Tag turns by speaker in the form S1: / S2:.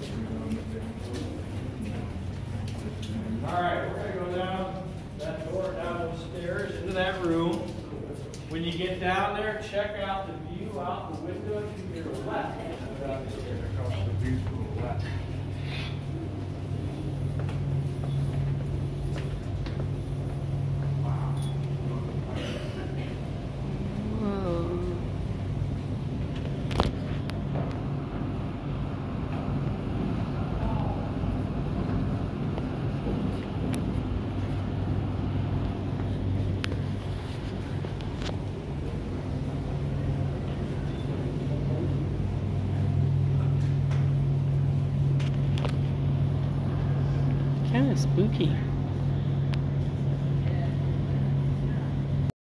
S1: All right, we're gonna go down that door, down those stairs, into that room. When you get down there, check out the view out the window to your left. Down the stairs across the view to the left.
S2: Kind of spooky.